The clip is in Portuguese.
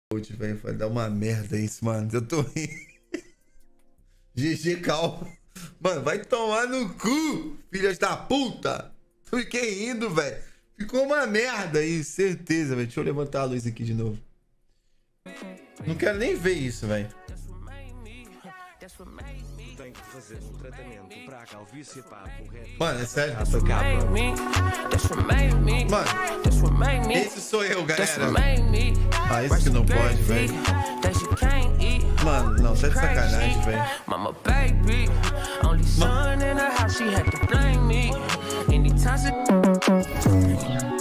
Velho, vai dar uma merda isso, mano. Eu tô rindo. GG, calma. Mano, vai tomar no cu, filhas da puta. Fiquei rindo, velho. Ficou uma merda aí, certeza, velho. Deixa eu levantar a luz aqui de novo. Não quero nem ver isso, velho. Tem que fazer um tratamento para a calvície, pá, correto. Mano, é sério. Mano, esse sou eu, galera. Ah, isso que não pode, velho. Mano, não, tá de sacanagem, velho. Mano.